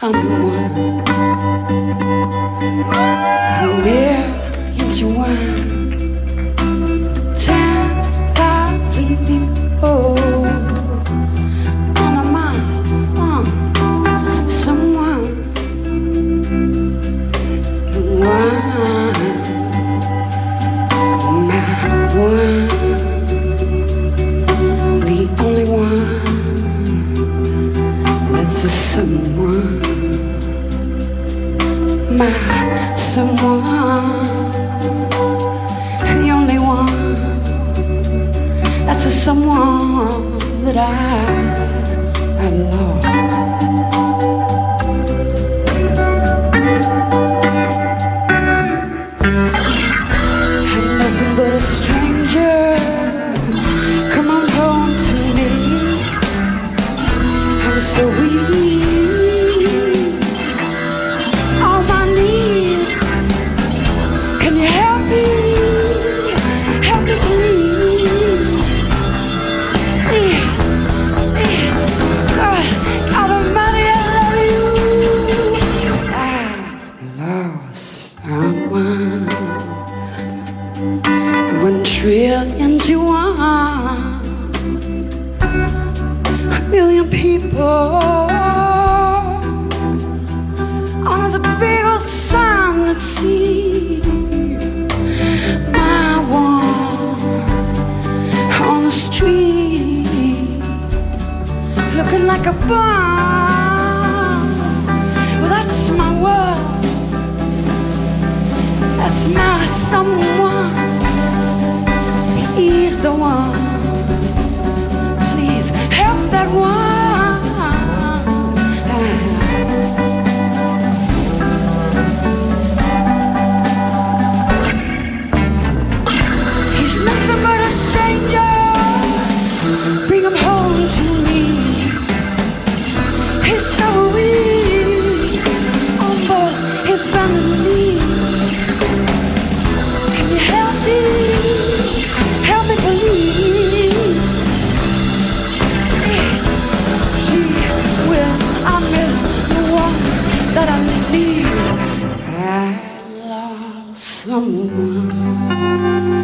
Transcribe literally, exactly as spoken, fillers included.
someone millions you want, ten thousand people on a mile from someone who won my one, the only one. That's a someone, my someone, the only one. That's a someone that I, I lost. I'm nothing but a stranger. Come on home to me. I'm so weak on my knees. Can you help me? Help me please. Please, please. God, God Almighty, I love you. I lost someone. One trillion to one. A million people under the big old sun that see my one on the street looking like a bomb. Well, that's my world. That's my someone. He's the one. Please help that one. He's nothing but a stranger. Bring him home to me. He's so weak on both his bending knees. Can you help me? Help me please. Gee whiz, I miss the one that I need. I lost someone.